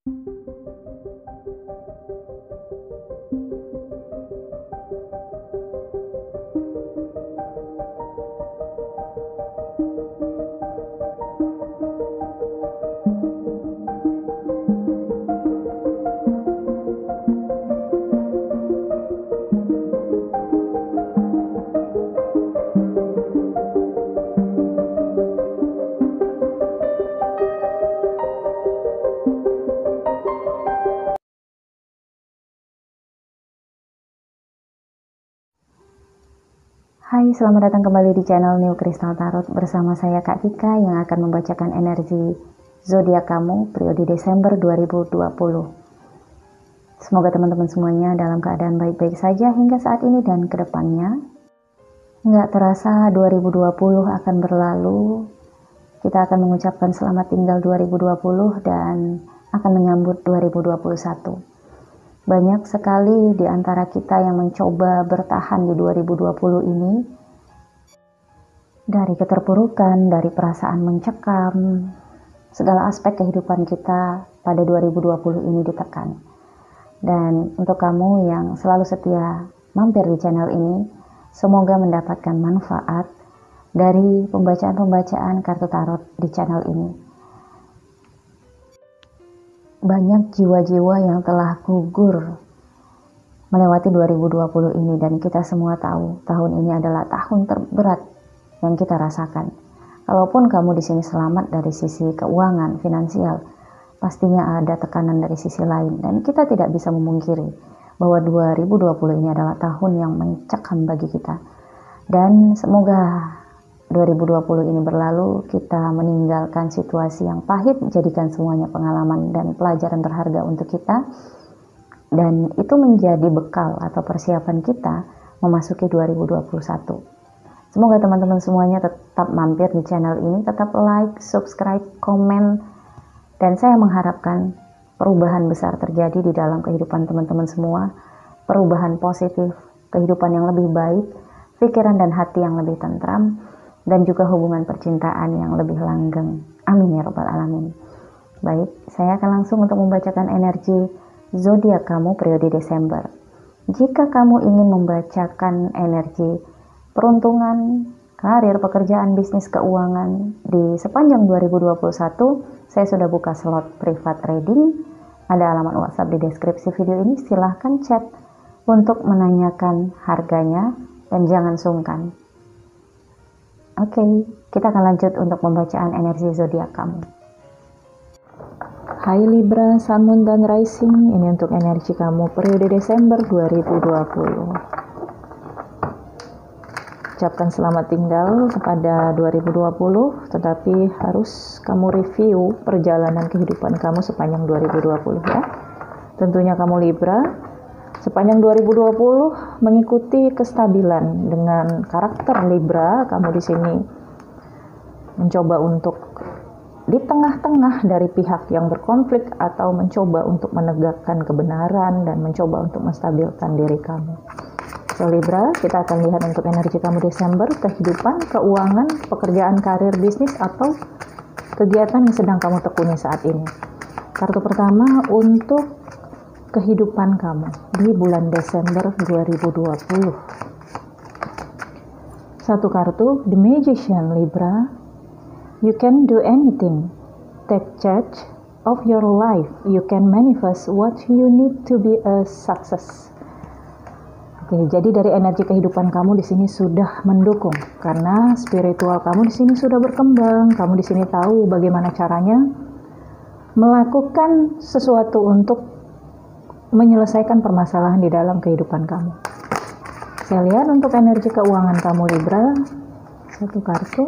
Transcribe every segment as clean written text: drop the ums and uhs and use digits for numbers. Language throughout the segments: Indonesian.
Hai, selamat datang kembali di channel New Crystal Tarot bersama saya Kak Tika yang akan membacakan energi zodiak kamu periode Desember 2020. Semoga teman-teman semuanya dalam keadaan baik-baik saja hingga saat ini dan kedepannya. Nggak terasa 2020 akan berlalu, kita akan mengucapkan selamat tinggal 2020 dan akan menyambut 2021. Banyak sekali di antara kita yang mencoba bertahan di 2020 ini dari keterpurukan, dari perasaan mencekam, segala aspek kehidupan kita pada 2020 ini ditekan. Dan untuk kamu yang selalu setia mampir di channel ini, semoga mendapatkan manfaat dari pembacaan-pembacaan kartu tarot di channel ini. Banyak jiwa-jiwa yang telah gugur melewati 2020 ini dan kita semua tahu tahun ini adalah tahun terberat yang kita rasakan. Kalaupun kamu di sini selamat dari sisi keuangan, finansial, pastinya ada tekanan dari sisi lain dan kita tidak bisa memungkiri bahwa 2020 ini adalah tahun yang mencekam bagi kita. Dan semoga 2020 ini berlalu, kita meninggalkan situasi yang pahit, jadikan semuanya pengalaman dan pelajaran berharga untuk kita, dan itu menjadi bekal atau persiapan kita memasuki 2021. Semoga teman-teman semuanya tetap mampir di channel ini, tetap like, subscribe, komen, dan saya mengharapkan perubahan besar terjadi di dalam kehidupan teman-teman semua, perubahan positif, kehidupan yang lebih baik, pikiran dan hati yang lebih tentram, dan juga hubungan percintaan yang lebih langgeng. Amin ya rabbal alamin. Baik, saya akan langsung untuk membacakan energi zodiak kamu periode Desember. Jika kamu ingin membacakan energi peruntungan, karir, pekerjaan, bisnis, keuangan di sepanjang 2021, saya sudah buka slot privat reading. Ada alamat WhatsApp di deskripsi video ini, silahkan chat untuk menanyakan harganya dan jangan sungkan. Oke, kita akan lanjut untuk pembacaan energi zodiak kamu. Hai Libra, Sun, Moon, dan Rising, ini untuk energi kamu periode Desember 2020. Ucapkan selamat tinggal kepada 2020, tetapi harus kamu review perjalanan kehidupan kamu sepanjang 2020 ya. Tentunya kamu Libra, sepanjang 2020 mengikuti kestabilan dengan karakter Libra, kamu di sini mencoba untuk di tengah-tengah dari pihak yang berkonflik atau mencoba untuk menegakkan kebenaran dan mencoba untuk menstabilkan diri kamu. So Libra, kita akan lihat untuk energi kamu Desember, kehidupan, keuangan, pekerjaan, karir, bisnis, atau kegiatan yang sedang kamu tekuni saat ini. Kartu pertama untuk kehidupan kamu di bulan Desember 2020. Satu kartu, The Magician Libra. You can do anything. Take charge of your life. You can manifest what you need to be a success. Oke, jadi dari energi kehidupan kamu di sini sudah mendukung karena spiritual kamu di sini sudah berkembang. Kamu di sini tahu bagaimana caranya melakukan sesuatu untuk menyelesaikan permasalahan di dalam kehidupan kamu. Saya lihat untuk energi keuangan kamu Libra, satu kartu,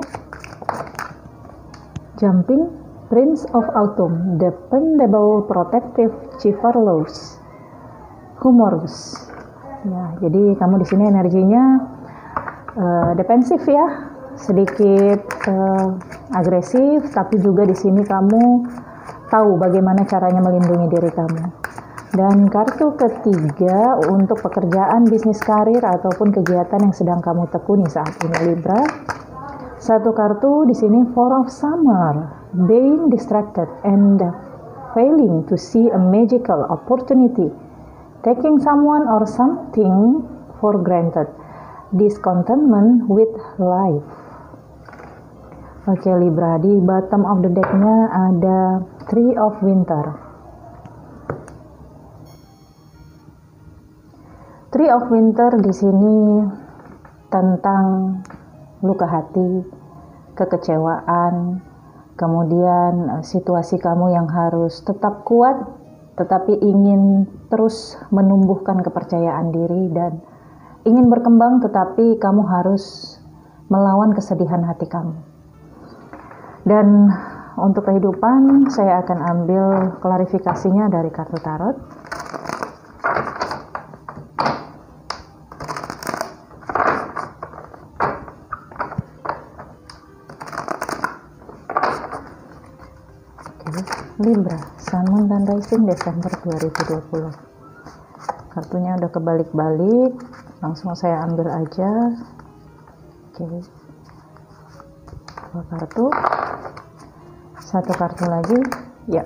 Jumping, Prince of Autumn, Dependable, Protective, Chivalrous, Humorous. Ya, jadi kamu di sini energinya defensif ya, sedikit agresif, tapi juga di sini kamu tahu bagaimana caranya melindungi diri kamu. Dan kartu ketiga untuk pekerjaan, bisnis, karir, ataupun kegiatan yang sedang kamu tekuni saat ini Libra. Satu kartu di sini Four of Summer, Being Distracted and failing to see a magical opportunity, taking someone or something for granted, discontentment with life. Oke Libra, di bottom of the deck-nya ada Three of Winter. Three of Winter di sini tentang luka hati, kekecewaan, kemudian situasi kamu yang harus tetap kuat, tetapi ingin terus menumbuhkan kepercayaan diri dan ingin berkembang, tetapi kamu harus melawan kesedihan hati kamu. Dan untuk kehidupan, saya akan ambil klarifikasinya dari kartu tarot. Libra, Sun, Moon, dan Rising Desember 2020. Kartunya udah kebalik-balik, langsung saya ambil aja. Oke, dua kartu, satu kartu lagi, ya.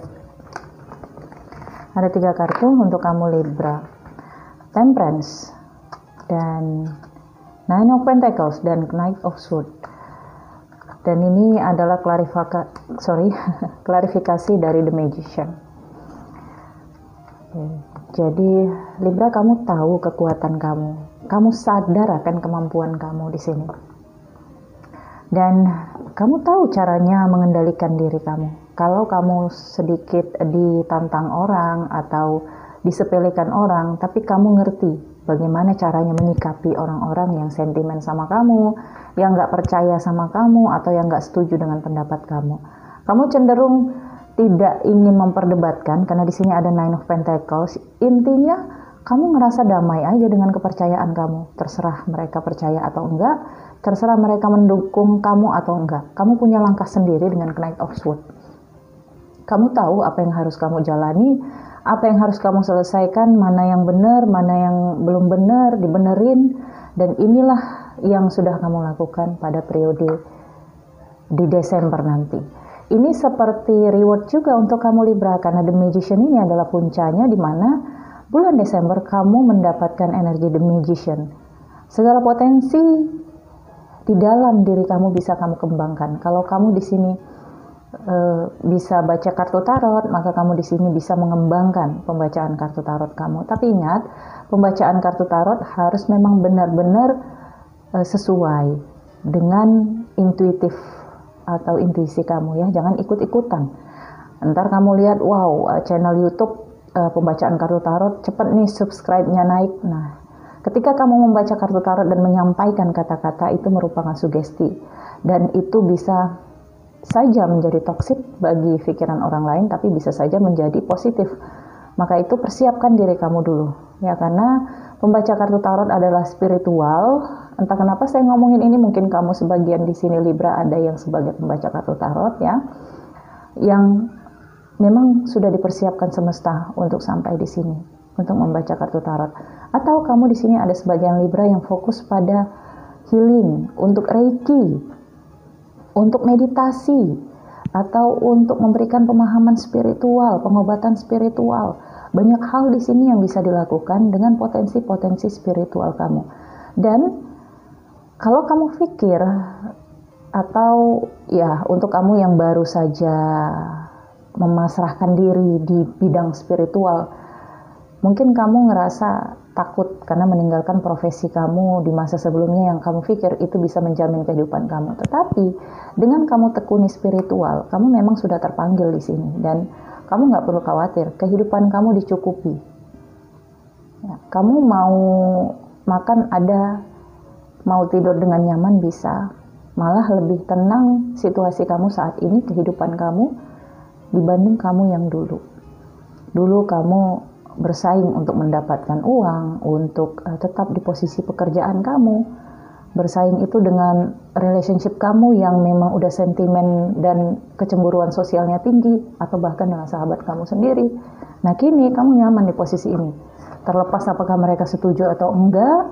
Ada 3 kartu untuk kamu Libra, Temperance, dan Nine of Pentacles, dan Knight of Swords. Dan ini adalah klarifikasi dari The Magician. Jadi Libra, kamu tahu kekuatan kamu sadar akan kemampuan kamu di sini, dan kamu tahu caranya mengendalikan diri kamu. Kalau kamu sedikit ditantang orang atau disepelekan orang, tapi kamu ngerti bagaimana caranya menyikapi orang-orang yang sentimen sama kamu, yang gak percaya sama kamu, atau yang gak setuju dengan pendapat kamu. Kamu cenderung tidak ingin memperdebatkan, karena di sini ada Nine of Pentacles. Intinya, kamu ngerasa damai aja dengan kepercayaan kamu. Terserah mereka percaya atau enggak, terserah mereka mendukung kamu atau enggak. Kamu punya langkah sendiri dengan Knight of Swords. Kamu tahu apa yang harus kamu jalani, apa yang harus kamu selesaikan, mana yang benar, mana yang belum benar, dibenerin, dan inilah yang sudah kamu lakukan pada periode di Desember nanti. Ini seperti reward juga untuk kamu Libra, karena The Magician ini adalah puncanya, di mana bulan Desember kamu mendapatkan energi The Magician. Segala potensi di dalam diri kamu bisa kamu kembangkan. Kalau kamu di sini bisa baca kartu tarot, maka kamu di sini bisa mengembangkan pembacaan kartu tarot kamu. Tapi ingat, pembacaan kartu tarot harus memang benar-benar sesuai dengan intuitif atau intuisi kamu ya, jangan ikut-ikutan. Ntar kamu lihat, wow, channel YouTube pembacaan kartu tarot cepet nih, subscribe-nya naik. Nah, ketika kamu membaca kartu tarot dan menyampaikan kata-kata, itu merupakan sugesti, dan itu bisa saja menjadi toksik bagi pikiran orang lain, tapi bisa saja menjadi positif. Maka itu persiapkan diri kamu dulu ya, karena pembaca kartu tarot adalah spiritual. Entah kenapa saya ngomongin ini, mungkin kamu sebagian di sini Libra ada yang sebagai pembaca kartu tarot ya, yang memang sudah dipersiapkan semesta untuk sampai di sini untuk membaca kartu tarot. Atau kamu di sini ada sebagian Libra yang fokus pada healing, untuk reiki, untuk meditasi, atau untuk memberikan pemahaman spiritual, pengobatan spiritual. Banyak hal di sini yang bisa dilakukan dengan potensi-potensi spiritual kamu. Dan kalau kamu pikir, atau ya untuk kamu yang baru saja memasrahkan diri di bidang spiritual, mungkin kamu ngerasa takut karena meninggalkan profesi kamu di masa sebelumnya yang kamu pikir itu bisa menjamin kehidupan kamu. Tetapi dengan kamu tekuni spiritual, kamu memang sudah terpanggil di sini, dan kamu nggak perlu khawatir, kehidupan kamu dicukupi. Ya, kamu mau makan ada, mau tidur dengan nyaman bisa, malah lebih tenang situasi kamu saat ini, kehidupan kamu dibanding kamu yang dulu. Dulu kamu bersaing untuk mendapatkan uang, untuk tetap di posisi pekerjaan kamu. Bersaing itu dengan relationship kamu yang memang udah sentimen dan kecemburuan sosialnya tinggi, atau bahkan dengan sahabat kamu sendiri. Nah kini kamu nyaman di posisi ini. Terlepas apakah mereka setuju atau enggak,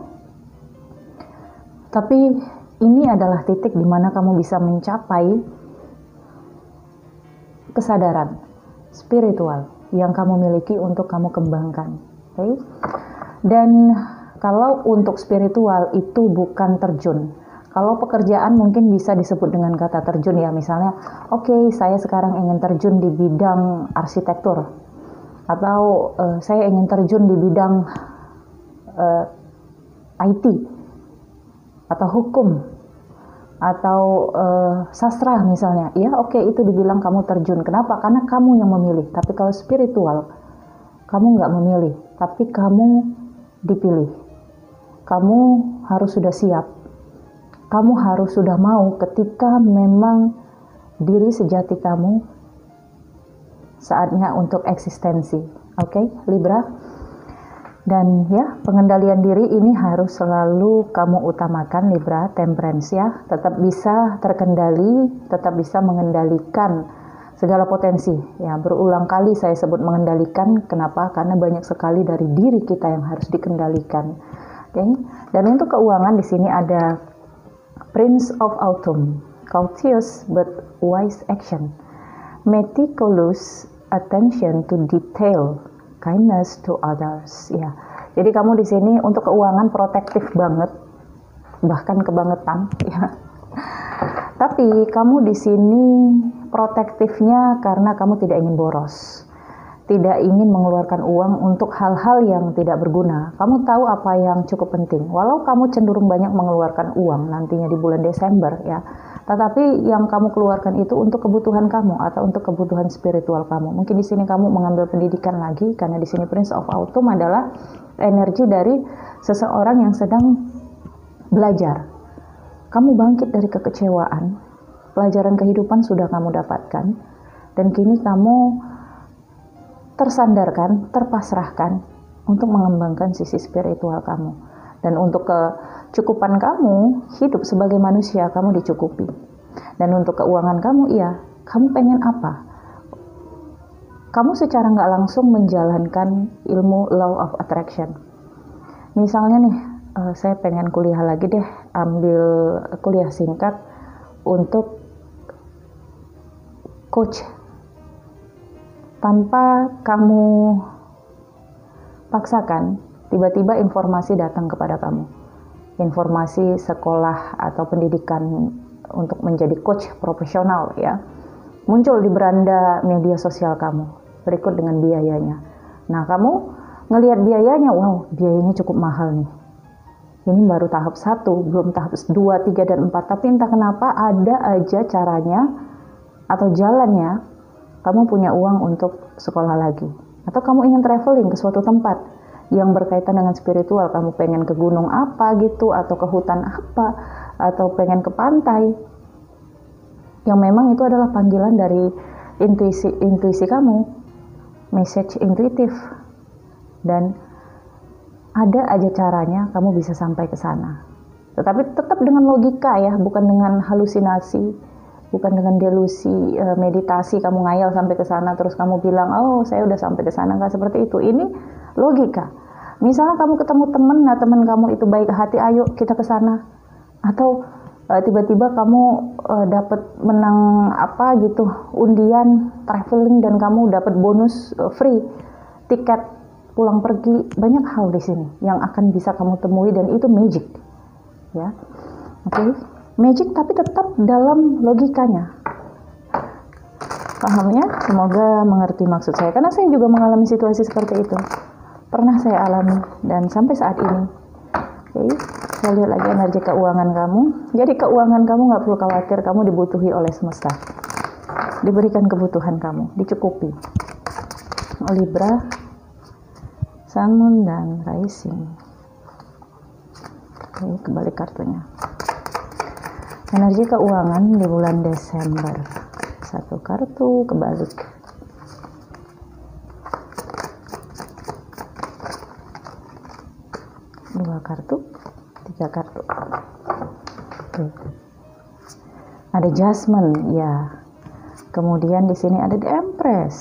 tapi ini adalah titik di mana kamu bisa mencapai kesadaran. spiritual yang kamu miliki untuk kamu kembangkan. Okay? Dan kalau untuk spiritual itu bukan terjun. Kalau pekerjaan mungkin bisa disebut dengan kata terjun ya, misalnya, oke, saya sekarang ingin terjun di bidang arsitektur, atau saya ingin terjun di bidang IT, atau hukum, atau sastra misalnya, ya oke, itu dibilang kamu terjun. Kenapa? Karena kamu yang memilih. Tapi kalau spiritual, kamu nggak memilih, tapi kamu dipilih. Kamu harus sudah siap. Kamu harus sudah mau ketika memang diri sejati kamu saatnya untuk eksistensi. Oke, Libra? Dan ya, pengendalian diri ini harus selalu kamu utamakan, Libra, Temperance ya. Tetap bisa terkendali, tetap bisa mengendalikan segala potensi. Ya, berulang kali saya sebut mengendalikan. Kenapa? Karena banyak sekali dari diri kita yang harus dikendalikan. Oke. Dan untuk keuangan di sini ada Prince of Autumn, courteous but wise action, meticulous attention to detail, kindness to others. Ya, jadi kamu di sini untuk keuangan protektif banget, bahkan kebangetan. Ya. Tapi kamu di sini protektifnya karena kamu tidak ingin boros, tidak ingin mengeluarkan uang untuk hal-hal yang tidak berguna. Kamu tahu apa yang cukup penting. Walau kamu cenderung banyak mengeluarkan uang nantinya di bulan Desember ya, tetapi yang kamu keluarkan itu untuk kebutuhan kamu atau untuk kebutuhan spiritual kamu. Mungkin di sini kamu mengambil pendidikan lagi, karena di sini Prince of Autumn adalah energi dari seseorang yang sedang belajar. Kamu bangkit dari kekecewaan, pelajaran kehidupan sudah kamu dapatkan, dan kini kamu tersandarkan, terpasrahkan untuk mengembangkan sisi spiritual kamu. Dan untuk kecukupan kamu, hidup sebagai manusia, kamu dicukupi. Dan untuk keuangan kamu, iya, kamu pengen apa? Kamu secara nggak langsung menjalankan ilmu law of attraction. Misalnya nih, saya pengen kuliah lagi deh, ambil kuliah singkat untuk coach. Tanpa kamu paksakan, tiba-tiba informasi datang kepada kamu. Informasi sekolah atau pendidikan untuk menjadi coach profesional ya. Muncul di beranda media sosial kamu, berikut dengan biayanya. Nah, kamu ngelihat biayanya, wow, biayanya cukup mahal nih. Ini baru tahap 1, belum tahap 2, 3, dan 4. Tapi entah kenapa ada aja caranya atau jalannya kamu punya uang untuk sekolah lagi. Atau kamu ingin traveling ke suatu tempat yang berkaitan dengan spiritual. Kamu pengen ke gunung apa gitu, atau ke hutan apa, atau pengen ke pantai. Yang memang itu adalah panggilan dari intuisi kamu, message intuitif. Dan ada aja caranya kamu bisa sampai ke sana. Tetapi tetap dengan logika ya, bukan dengan halusinasi. Bukan dengan delusi, meditasi, kamu ngayal sampai ke sana, terus kamu bilang, oh saya udah sampai ke sana, nggak seperti itu. Ini logika. Misalnya kamu ketemu teman, nah teman kamu itu baik hati, ayo kita ke sana. Atau tiba-tiba kamu dapat menang apa gitu, undian, traveling, dan kamu dapat bonus free, tiket pulang pergi. Banyak hal di sini yang akan bisa kamu temui, dan itu magic. Ya, oke. Magic tapi tetap dalam logikanya. Paham ya? Semoga mengerti maksud saya. Karena saya juga mengalami situasi seperti itu. Pernah saya alami dan sampai saat ini. Oke, saya lihat lagi energi keuangan kamu. Jadi keuangan kamu nggak perlu khawatir, kamu dibutuhi oleh semesta. Diberikan kebutuhan kamu, dicukupi. Libra, Sun, Moon, dan Rising. Oke, kembali kartunya. Energi keuangan di bulan Desember. Satu kartu kebalik. Dua kartu, tiga kartu. Oke. Ada Judgment ya. Kemudian di sini ada The Empress.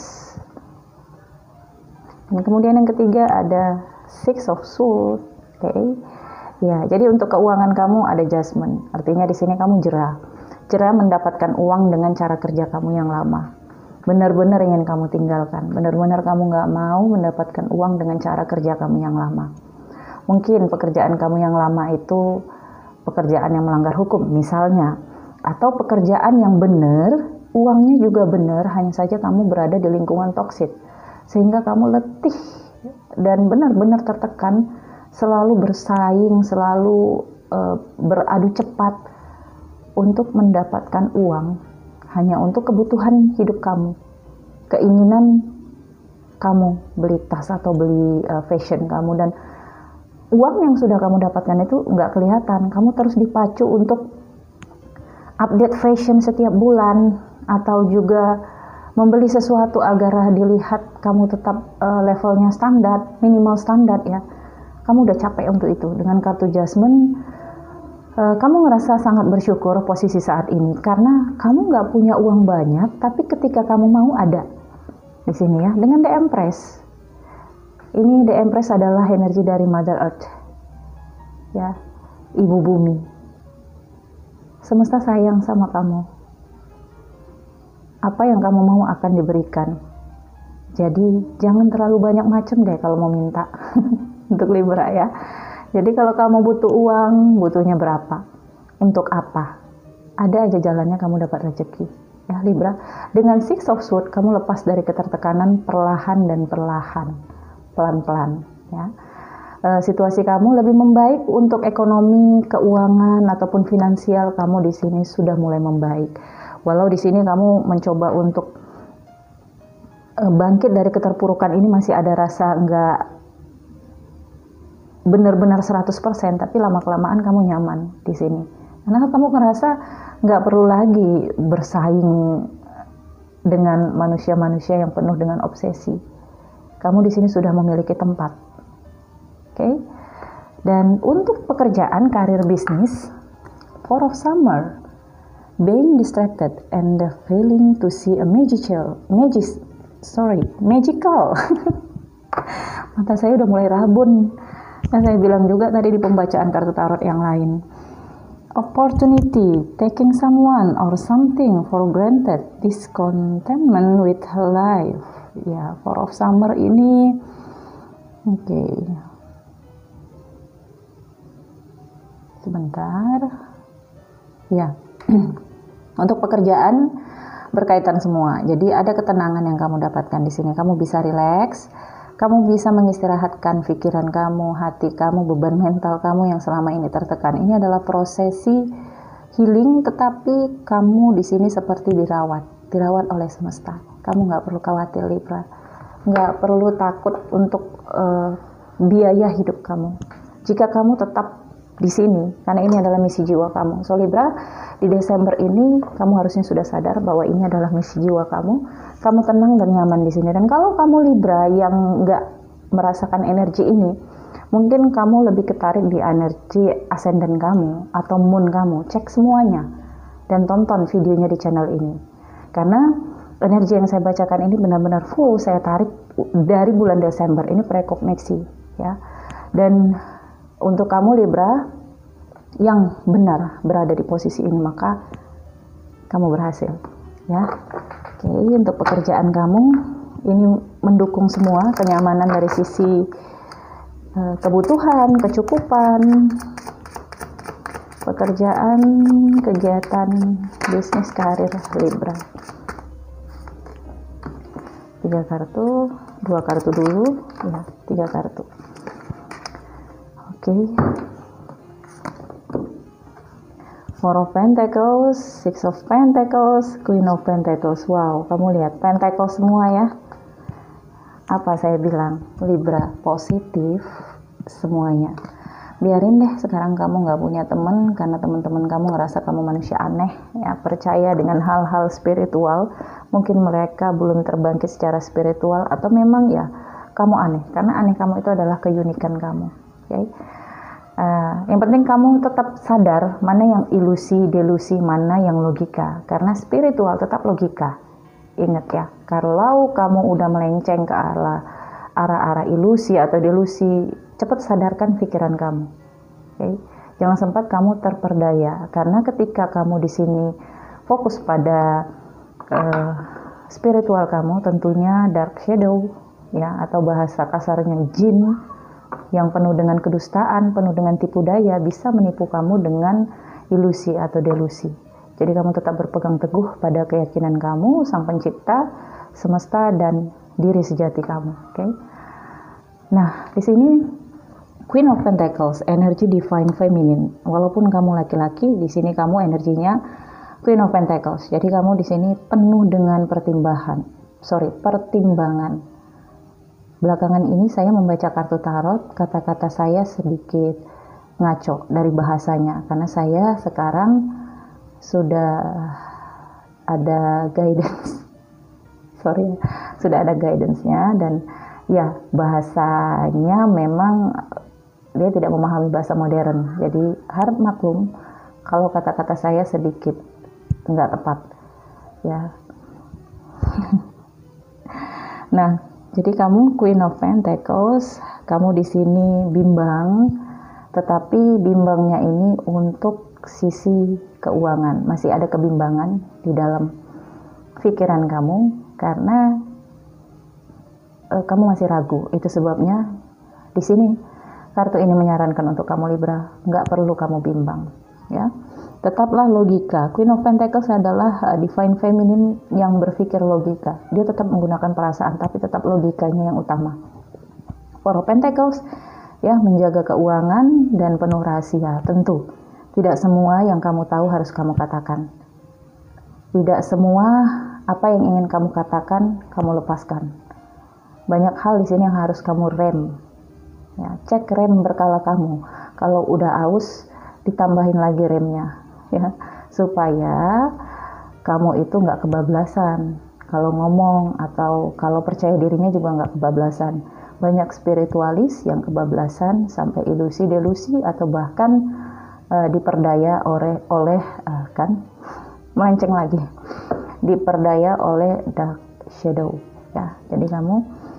Dan kemudian yang ketiga ada Six of Swords. Oke. Ya, jadi untuk keuangan kamu ada Judgment. Artinya di sini kamu jerah. Jerah mendapatkan uang dengan cara kerja kamu yang lama. benar-benar ingin kamu tinggalkan, benar-benar kamu nggak mau mendapatkan uang dengan cara kerja kamu yang lama. Mungkin pekerjaan kamu yang lama itu pekerjaan yang melanggar hukum misalnya, atau pekerjaan yang benar, uangnya juga benar, hanya saja kamu berada di lingkungan toksik, sehingga kamu letih dan benar-benar tertekan, selalu bersaing, selalu beradu cepat untuk mendapatkan uang, hanya untuk kebutuhan hidup kamu, keinginan kamu beli tas atau beli fashion kamu, dan uang yang sudah kamu dapatkan itu nggak kelihatan. Kamu terus dipacu untuk update fashion setiap bulan, atau juga membeli sesuatu agar dilihat kamu tetap levelnya standar, minimal standar ya. Kamu udah capek untuk itu. Dengan kartu Jasmine, kamu ngerasa sangat bersyukur posisi saat ini karena kamu nggak punya uang banyak, tapi ketika kamu mau ada di sini ya. Dengan The Empress, ini The Empress adalah energi dari Mother Earth, ya, Ibu Bumi. Semesta sayang sama kamu. Apa yang kamu mau akan diberikan. Jadi jangan terlalu banyak macam deh kalau mau minta untuk Libra ya. Jadi kalau kamu butuh uang, butuhnya berapa? Untuk apa? Ada aja jalannya kamu dapat rezeki. Ya Libra, dengan Six of Swords kamu lepas dari ketertekanan perlahan dan perlahan. Pelan-pelan ya. Situasi kamu lebih membaik untuk ekonomi, keuangan ataupun finansial kamu di sini sudah mulai membaik. Walau di sini kamu mencoba untuk bangkit dari keterpurukan ini, masih ada rasa enggak benar-benar 100%, tapi lama-kelamaan kamu nyaman di sini. Karena kamu merasa enggak perlu lagi bersaing dengan manusia-manusia yang penuh dengan obsesi. Kamu di sini sudah memiliki tempat. Oke? Dan untuk pekerjaan, karir, bisnis, Four of Summer, being distracted and the failing to see a magical. Mata saya udah mulai rabun. Dan saya bilang juga tadi di pembacaan kartu tarot yang lain. Opportunity, taking someone or something for granted, discontentment with her life. Ya, Four of Summer ini oke. Sebentar. Ya. Untuk pekerjaan berkaitan semua. Jadi ada ketenangan yang kamu dapatkan di sini. Kamu bisa rileks, kamu bisa mengistirahatkan pikiran kamu, hati kamu, beban mental kamu yang selama ini tertekan. Ini adalah prosesi healing, tetapi kamu di sini seperti dirawat oleh semesta. Kamu nggak perlu khawatir Libra, nggak perlu takut untuk biaya hidup kamu. Jika kamu tetap di sini, karena ini adalah misi jiwa kamu. So Libra, di Desember ini kamu harusnya sudah sadar bahwa ini adalah misi jiwa kamu. Kamu tenang dan nyaman di sini. Dan kalau kamu Libra yang nggak merasakan energi ini, mungkin kamu lebih ketarik di energi ascendant kamu atau moon kamu. Cek semuanya dan tonton videonya di channel ini. Karena energi yang saya bacakan ini benar-benar full saya tarik dari bulan Desember. Ini prekognisi ya. Dan untuk kamu Libra yang benar berada di posisi ini, maka kamu berhasil ya. Oke, untuk pekerjaan kamu ini mendukung semua, kenyamanan dari sisi kebutuhan, kecukupan, pekerjaan, kegiatan, bisnis, karir Libra. 3 kartu, 2 kartu dulu ya, 3 kartu. Oke. Four of Pentacles, Six of Pentacles, Queen of Pentacles. Wow, kamu lihat Pentacles semua ya. Apa saya bilang? Libra, positif semuanya. Biarin deh sekarang kamu nggak punya teman karena teman-teman kamu ngerasa kamu manusia aneh. Ya, percaya dengan hal-hal spiritual. Mungkin mereka belum terbangkit secara spiritual atau memang ya kamu aneh. Karena aneh kamu itu adalah keunikan kamu. Okay? Yang penting kamu tetap sadar mana yang ilusi, delusi, mana yang logika. Karena spiritual tetap logika. Ingat ya, kalau kamu udah melenceng ke arah ilusi atau delusi, cepat sadarkan pikiran kamu. Okay? Jangan sempat kamu terperdaya. Karena ketika kamu di sini fokus pada spiritual kamu, tentunya dark shadow ya, atau bahasa kasarnya jin yang penuh dengan kedustaan, penuh dengan tipu daya, bisa menipu kamu dengan ilusi atau delusi. Jadi kamu tetap berpegang teguh pada keyakinan kamu, sang pencipta, semesta, dan diri sejati kamu. Okay? Nah, di sini Queen of Pentacles, energi divine feminine. Walaupun kamu laki-laki, di sini kamu energinya Queen of Pentacles. Jadi kamu di sini penuh dengan pertimbangan. Belakangan ini saya membaca kartu tarot, kata-kata saya sedikit ngaco dari bahasanya, karena saya sekarang sudah ada guidance, sudah ada guidance-nya, dan ya bahasanya memang dia tidak memahami bahasa modern, jadi harap maklum kalau kata-kata saya sedikit nggak tepat, ya. Nah, jadi kamu Queen of Pentacles, kamu di sini bimbang, tetapi bimbangnya ini untuk sisi keuangan. Masih ada kebimbangan di dalam pikiran kamu karena kamu masih ragu. Itu sebabnya di sini kartu ini menyarankan untuk kamu Libra, nggak perlu kamu bimbang, ya. Tetaplah logika. Queen of Pentacles adalah divine feminine yang berpikir logika. Dia tetap menggunakan perasaan, tapi tetap logikanya yang utama. Four of Pentacles, ya, menjaga keuangan dan penuh rahasia. Tentu, tidak semua yang kamu tahu harus kamu katakan. Tidak semua apa yang ingin kamu katakan, kamu lepaskan. Banyak hal di sini yang harus kamu rem. Ya, cek rem berkala kamu. Kalau udah aus, ditambahin lagi remnya. Ya, supaya kamu itu nggak kebablasan kalau ngomong, atau kalau percaya dirinya juga nggak kebablasan. Banyak spiritualis yang kebablasan sampai ilusi, delusi, atau bahkan diperdaya oleh kan melenceng lagi, diperdaya oleh dark shadow, ya. Jadi kamu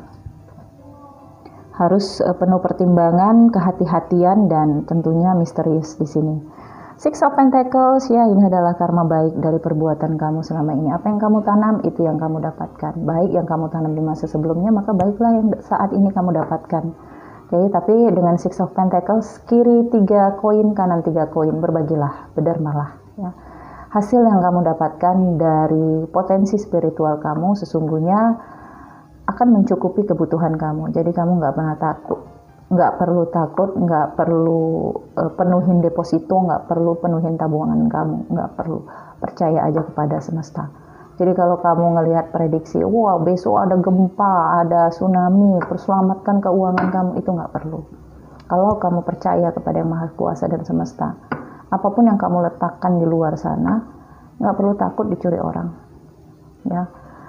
harus penuh pertimbangan, kehati-hatian, dan tentunya misterius di sini. Six of Pentacles, ya, ini adalah karma baik dari perbuatan kamu selama ini. Apa yang kamu tanam, itu yang kamu dapatkan. Baik yang kamu tanam di masa sebelumnya, maka baiklah yang saat ini kamu dapatkan. Oke, tapi dengan Six of Pentacles, kiri 3 koin, kanan 3 koin, berbagilah, berdermalah, ya. Hasil yang kamu dapatkan dari potensi spiritual kamu sesungguhnya akan mencukupi kebutuhan kamu. Jadi kamu nggak pernah takut. Nggak perlu takut, nggak perlu penuhin deposito, nggak perlu penuhin tabungan kamu, nggak perlu. Percaya aja kepada semesta. Jadi kalau kamu ngelihat prediksi, wah besok ada gempa, ada tsunami, perselamatkan keuangan kamu, itu nggak perlu. Kalau kamu percaya kepada Yang Maha Kuasa dan semesta, apapun yang kamu letakkan di luar sana, nggak perlu takut dicuri orang. Ya.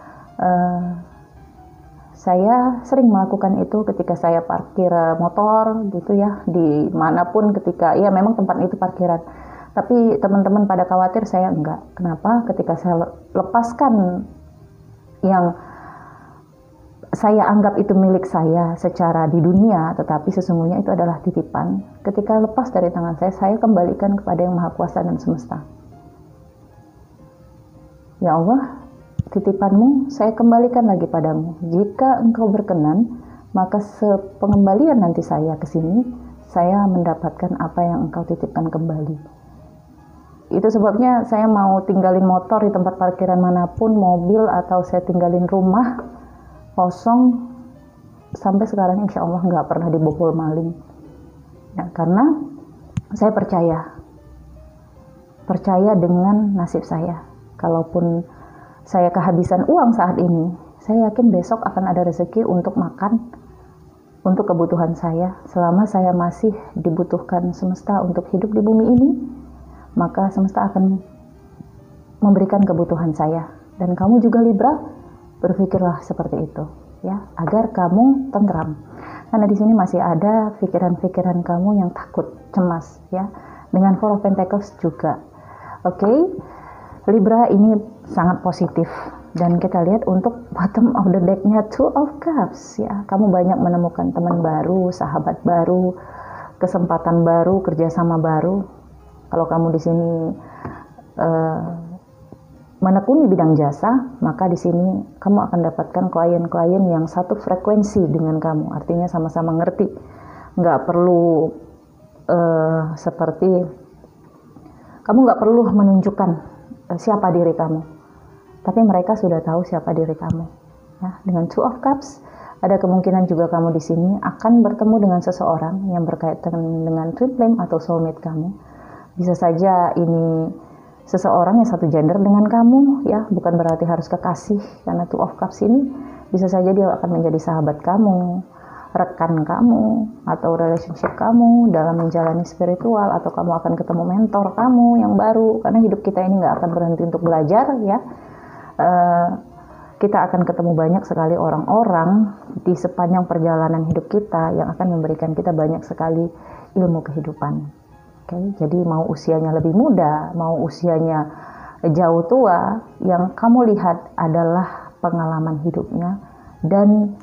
Saya sering melakukan itu ketika saya parkir motor gitu ya, di manapun ketika, ya memang tempat itu parkiran. Tapi teman-teman pada khawatir, saya enggak. Kenapa? Ketika saya lepaskan yang saya anggap itu milik saya secara di dunia, tetapi sesungguhnya itu adalah titipan. Ketika lepas dari tangan saya kembalikan kepada Yang Maha Kuasa dan semesta. Ya Allah, titipanmu saya kembalikan lagi padamu. Jika engkau berkenan, maka sepengembalian nanti saya ke sini, saya mendapatkan apa yang engkau titipkan kembali. Itu sebabnya saya mau tinggalin motor di tempat parkiran manapun, mobil, atau saya tinggalin rumah kosong, sampai sekarang insya Allah nggak pernah dibobol maling. Ya, karena saya percaya dengan nasib saya. Kalaupun saya kehabisan uang saat ini, saya yakin besok akan ada rezeki untuk makan, untuk kebutuhan saya. Selama saya masih dibutuhkan semesta untuk hidup di bumi ini, maka semesta akan memberikan kebutuhan saya. Dan kamu juga Libra, berpikirlah seperti itu, ya, agar kamu tentram. Karena di sini masih ada pikiran-pikiran kamu yang takut, cemas, ya. Dengan Four of Pentacles juga. Oke. Libra ini sangat positif, dan kita lihat untuk bottom of the deck-nya Two of Cups, ya. Kamu banyak menemukan teman baru, sahabat baru, kesempatan baru, kerjasama baru. Kalau kamu di sini menekuni bidang jasa, maka di sini kamu akan dapatkan klien-klien yang satu frekuensi dengan kamu, artinya sama-sama ngerti. Nggak perlu kamu nggak perlu menunjukkan siapa diri kamu, tapi mereka sudah tahu siapa diri kamu. Ya, dengan Two of Cups, ada kemungkinan juga kamu di sini akan bertemu dengan seseorang yang berkaitan dengan twin flame atau soulmate kamu. Bisa saja ini seseorang yang satu gender dengan kamu, ya, bukan berarti harus kekasih, karena Two of Cups ini bisa saja dia akan menjadi sahabat kamu, rekan kamu, atau relationship kamu dalam menjalani spiritual, atau kamu akan ketemu mentor kamu yang baru, karena hidup kita ini nggak akan berhenti untuk belajar, ya. Kita akan ketemu banyak sekali orang-orang di sepanjang perjalanan hidup kita yang akan memberikan kita banyak sekali ilmu kehidupan. Jadi mau usianya lebih muda, mau usianya jauh tua, yang kamu lihat adalah pengalaman hidupnya dan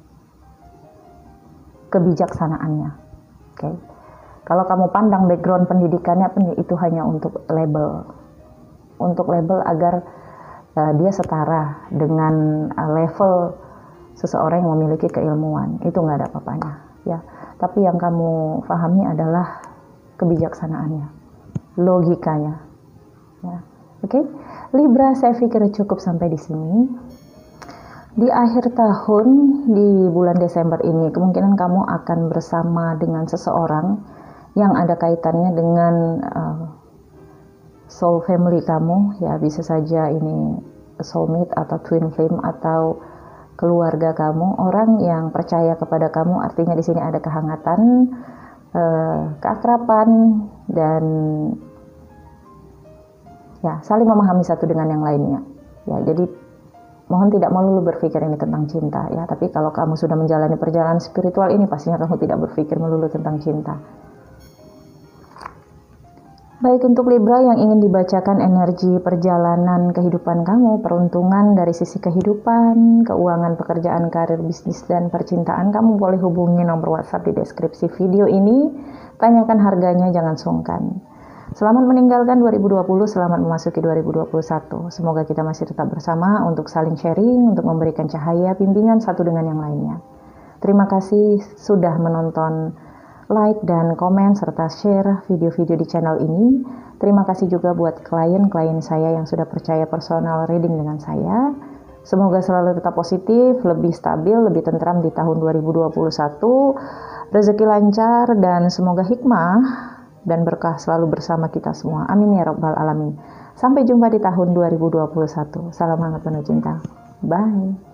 kebijaksanaannya. Kalau kamu pandang background pendidikannya, itu hanya untuk label agar dia setara dengan level seseorang yang memiliki keilmuan. Itu nggak ada apa-apanya, ya. Tapi yang kamu pahami adalah kebijaksanaannya, logikanya, ya. Oke, Libra, saya pikir cukup sampai di sini. Di akhir tahun, di bulan Desember ini, kemungkinan kamu akan bersama dengan seseorang yang ada kaitannya dengan soul family kamu, ya. Bisa saja ini soulmate atau twin flame atau keluarga kamu, orang yang percaya kepada kamu. Artinya di sini ada kehangatan, keakraban, dan ya saling memahami satu dengan yang lainnya. Ya, jadi mohon tidak melulu berpikir ini tentang cinta, ya. Tapi kalau kamu sudah menjalani perjalanan spiritual ini, pastinya kamu tidak berpikir melulu tentang cinta. Baik, untuk Libra yang ingin dibacakan energi perjalanan kehidupan kamu, peruntungan dari sisi kehidupan, keuangan, pekerjaan, karir, bisnis, dan percintaan, kamu boleh hubungi nomor WhatsApp di deskripsi video ini. Tanyakan harganya, jangan sungkan. Selamat meninggalkan 2020, selamat memasuki 2021. Semoga kita masih tetap bersama untuk saling sharing, untuk memberikan cahaya, bimbingan satu dengan yang lainnya. Terima kasih sudah menonton, like dan komen serta share video-video di channel ini. Terima kasih juga buat klien-klien saya yang sudah percaya personal reading dengan saya. Semoga selalu tetap positif, lebih stabil, lebih tentram di tahun 2021. Rezeki lancar dan semoga hikmah dan berkah selalu bersama kita semua. Amin ya rabbal alamin. Sampai jumpa di tahun 2021. Salam hangat penuh cinta. Bye.